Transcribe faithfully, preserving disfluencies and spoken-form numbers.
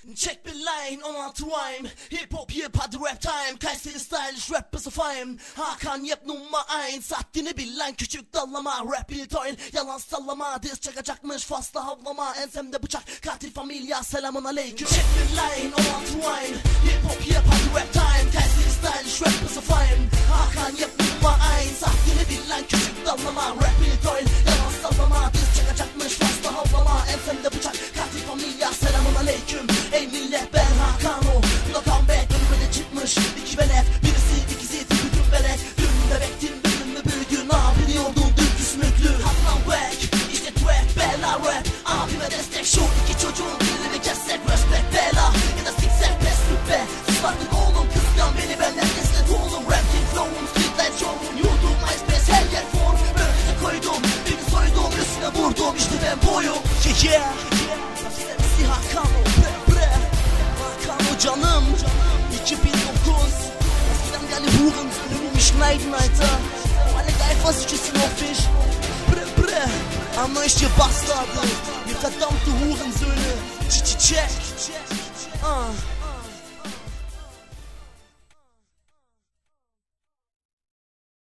Check bir line on altı rhyme. Hip hop hip hadi rap time. Kayseri stylish rap is a fine. Hakan yap numma ein. Saddini bil lan küçük dallama. Rap bir toyn yalan sallama. Diz çakacakmış fasla havlama. Ensemde bıçak katil familya selamun aleyküm. Check bir line on altı rhyme. Hip hop hip hadi rap time. Kayseri stylish rap is a fine. Hakan yap numma ein. Saddini bil lan küçük dallama. Rap bir toyn yalan sallama. Diz çakacakmış fasla havlama. Ensemde bıçak katil familya selamun aleyküm. Ey millet ben Hakan o. Bu da comeback önüme çıkmış. İki velet birisi ikisi bütün belek. Dün bebektin bugün mü büyüdün. Abi biliyordun dün küsmüklü. Hatlan back işte track bella rap. Abime destek şu iki çocuğun dilini kessek. Respect bella ya da siksek pes be. Sus artık oğlum kıskan beni benden deslet oğlum. Rap king flow'um streetlight show'um. Youtube MySpace her yer form. Böylece koydum birini soydum üstüne vurdum işte ben boyum. Yeah yeah Sevsi Hakan o bre bre. Hakan o canım iki bin dokuz. Eskiden yani Huren Söhne mich schneiden Alter. Alle geil was ich ist noch fisch. Bre bre Anlayış ihr Bastarde. Ihr verdammte Hurensöhne. Check. Ah